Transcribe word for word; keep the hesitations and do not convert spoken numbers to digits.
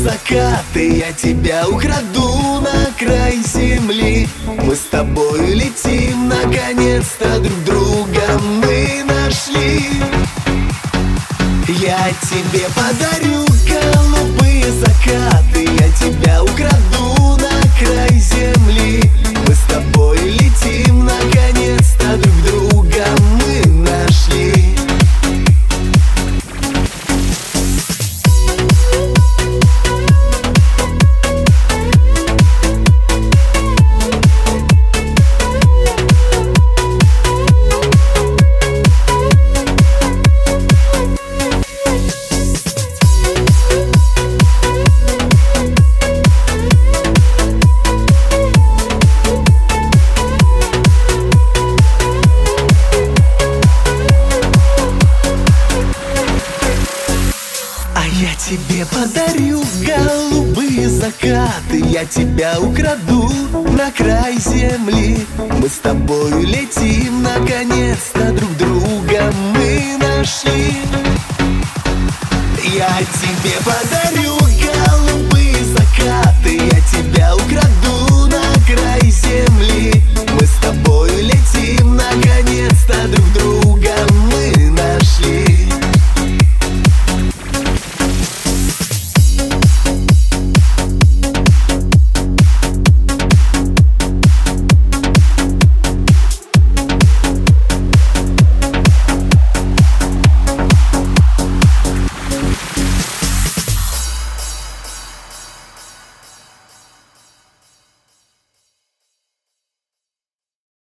закаты, я тебя украду на край земли. Мы с тобой летим, наконец-то друг друга мы нашли. Я тебе подарю голубые закаты, я тебя украду на край земли. Мы с тобой летим, наконец-то друг друга мы нашли. Я тебе подарю голубые закаты, я тебя украду на край земли. Мы с тобой летим, наконец-то друг друга мы нашли. Я тебе подарю